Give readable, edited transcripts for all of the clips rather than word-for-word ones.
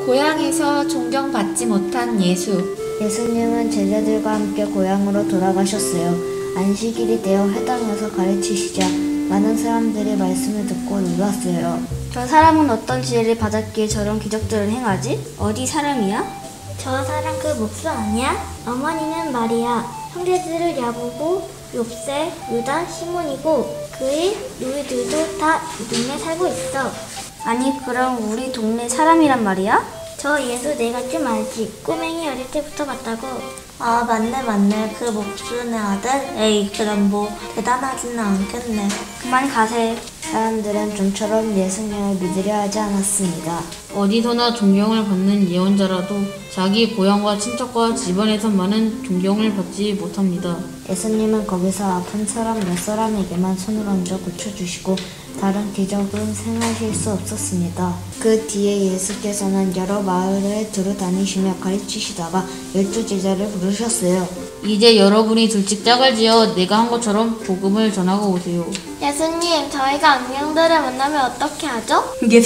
고향에서 존경받지 못한 예수. 예수님은 제자들과 함께 고향으로 돌아가셨어요. 안식일이 되어 회당에서 가르치시자 많은 사람들이 말씀을 듣고 놀랐어요. 저 사람은 어떤 지혜를 받았기에 저런 기적들을 행하지? 어디 사람이야? 저 사람 그 목수 아니야? 어머니는 마리아, 형제들을 야고보, 욥세, 유다, 시몬이고 그의 누이들도 다 이 동네 살고 있어. 아니 그럼 우리 동네 사람이란 말이야? 저 예수 내가 좀 알지. 꼬맹이 어릴 때부터 봤다고. 아, 맞네. 그 목수네 아들? 에이, 그럼 뭐 대단하지는 않겠네. 그만 가세. 사람들은 좀처럼 예수님을 믿으려 하지 않았습니다. 어디서나 존경을 받는 예언자라도 자기 고향과 친척과 집안에서만은 존경을 받지 못합니다. 예수님은 거기서 아픈 사람 몇 사람에게만 손을 얹어 고쳐주시고 다른 기적은 행하실 수 없었습니다. 그 뒤에 예수께서는 여러 마을을 두루 다니시며 가르치시다가 12제자를 부르셨어요. 이제 여러분이 둘씩 짝을 지어 내가 한 것처럼 복음을 전하고 오세요. 예수님, 저희가 악령들을 만나면 어떻게 하죠?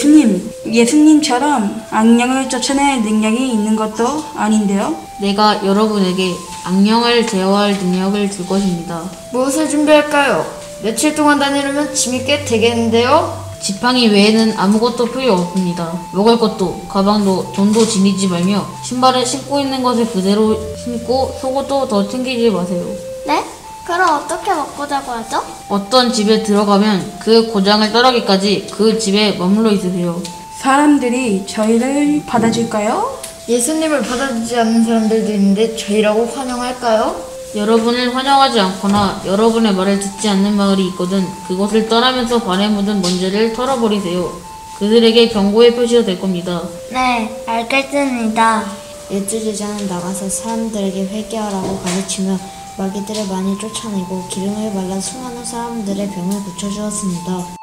예수님처럼 악령을 쫓아낼 능력이 있는 것도 아닌데요. 내가 여러분에게 악령을 제어할 능력을 줄 것입니다. 무엇을 준비할까요? 며칠 동안 다니려면 짐이 꽤 되겠는데요? 지팡이 외에는 아무것도 필요 없습니다. 먹을 것도, 가방도, 돈도 지니지 말며 신발을 신고 있는 것을 그대로 신고 속옷도 더 챙기지 마세요. 네? 그럼 어떻게 먹고 자고 하죠? 어떤 집에 들어가면 그 고장을 떠나기까지 그 집에 머물러 있으세요. 사람들이 저희를 받아줄까요? 예수님을 받아주지 않는 사람들도 있는데 저희라고 환영할까요? 여러분을 환영하지 않거나 여러분의 말을 듣지 않는 마을이 있거든 그것을 떠나면서 관에 묻은 먼지를 털어버리세요. 그들에게 경고의 표시가 될 겁니다. 네, 알겠습니다. 12제자는 나가서 사람들에게 회개하라고 가르치며 마귀들을 많이 쫓아내고 기름을 발라 수많은 사람들의 병을 고쳐주었습니다.